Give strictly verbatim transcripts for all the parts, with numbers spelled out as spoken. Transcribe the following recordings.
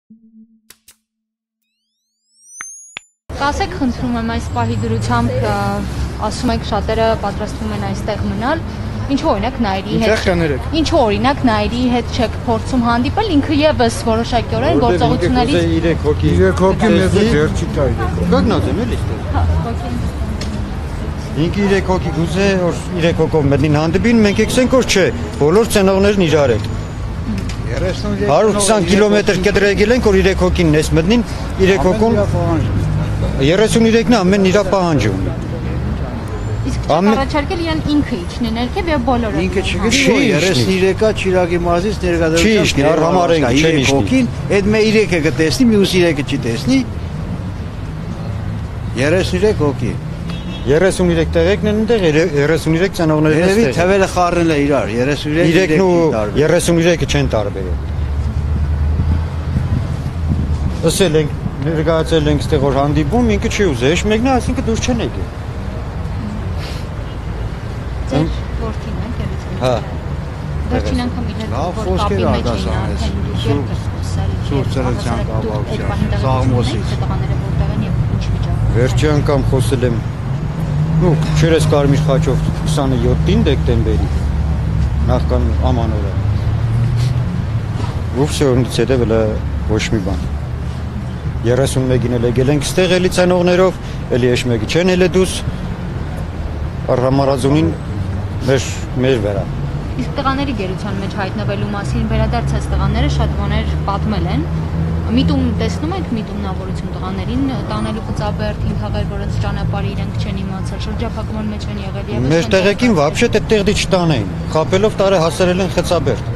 Կասեք խնդրում եմ այս պահի դրությամբ ասում եք շատերը պատրաստվում են այստեղ մնալ, ինչու օրինակ Նայիրի հետ ինչու օրինակ Նայիրի հետ չեք փորձում հանդիպել, ինքը եւս որոշակիորեն գործողություններից երեք հոգի երեք հոգի մեզ դեռ չի տա գագնացեմ էլի հա հոգի ինքը երեք հոգի գուզե որ երեք հոգով մտնին հանդիպին մենք եկսենք որ չէ բոլոր ցենողներն իրար են հարյուր քսան կիլոմետր կտրեգել ենք որ երեք հոգին ես մտնին երեք հոգուն երեսուններեքն ամեն իրա պահանջ ունի իսկ առաջարկել իրան ինքը իջնի ներքև եւ բոլորը ինքը չգիտի երեսուններեկա Չիրագի մարզից ներկայացնում համարենք չեն հոգին այդ մե երեքը կտեսնի մյուս երեքը չի տեսնի երեսուններեք հոգի երեսուններեք տեղեկն են այնտեղ երեսուններեք ցանողներն են այստեղ թվերը խառնել է իրար երեսուններեք երեքն ու երեսուններեքը չեն տարբերել ասել ենք ներկայացել ենք այստեղ որ հանդիպում ինքը չի ուզել հեշ մեկն է այսինքն դուրս չեն եկել ձեր որդին է գերիցին հա վերջին անգամ իր հետ որ կապի մեջ էին սուրբ ծրության կապակցությամբ Սաղմոսից տղաները որտեղ են եւ ինչ վիճակում վերջի անգամ խոսել եմ ու չերես կարմիր խաչով քսաներկու դեկտեմբերի նախքան ամանորը ու всё ունից հետո վլա ոչ մի բան երեսունմեկին էլ եկել ենք ստեղ էլի ցանողներով, էլի էշ մեկի չեն էլ դուս առհամարաձունին մեր մեր վրա։ Իսկ տղաների գերության մեջ հայտնվելու մասին վերադարձած տղաները շատ բաներ պատմել են։ Միտում տեսնում եք միտումնավորություն տղաներին տանելու Խծաբերդ, Հինթաղեր, որոնց ճանապարհը իրենք չեն իմացել, շրջափակման մեջ են եղել եւ մեր տեղեկին вообще այդտեղի չտանեին։ Խապելով տարը հասարել են Խծաբերդ։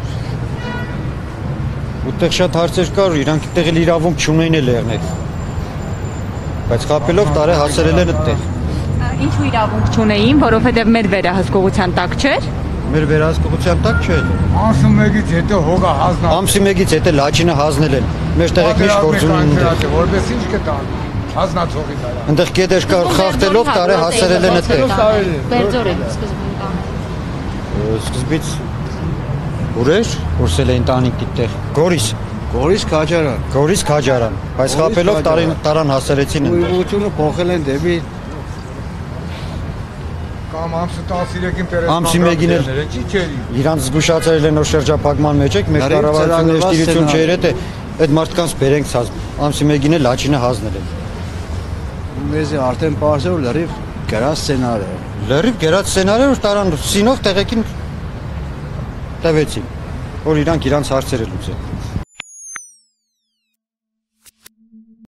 Ուտեղ շատ հարցեր կար, իրանք այդտեղ իրավունք չունեին էլ եղնել։ Բայց խապելով տարը հասարել են այդտեղ։ Ինչու իրավունք չունեին, որովհետև մեր վերահսկողության տակ չէր։ Մեր վերահսկողության տակ չէր։ Ամսի մեկից հետո հոգա հազնա։ Ամսի մեկից հետո լաչինը հազնել են։ Մեր տեղեկ միշտ գործ ունեն։ Որպես ինչ կտան։ Հազնացողի վրա։ Այնտեղ կետեր կար խախտելով տարը հասարել են այդտեղ։ Բերձորեն սկզբում տան։ Սկզբից Ուրեր, որսել էին տանիք այդտեղ։ Գորիս, Գորիս Քաջարան։ Գորիս Քաջարան, բայց խապելով տարին տարան հասարեցին այնտեղ։ Ուղղությունը փոխել են դեպի կամ ամսի տասներեքին պերես։ Ամսի մեկին էլ իրանց զգուշացրել են որ շրջափակման մեջ եք, մեր կառավարությունը ըստիրություն չէր էդ այդ մարդկանց բերենք ցած։ Ամսի մեկին էլ լաչինը հազնել են։ Մեզ արդեն բարձր լրիվ գրած սցենար է։ Լրիվ գրած սցենար է որ տարան սինով տեղեկին տվեցին, որ իրանք իրանց հարցերը լուծեն։